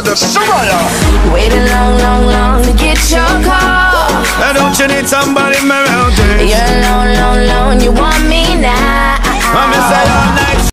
the Soraya. Waiting long, long, long to get your call. Don't you need somebody around? You're alone, alone, alone. You want me now? I'm inside all night.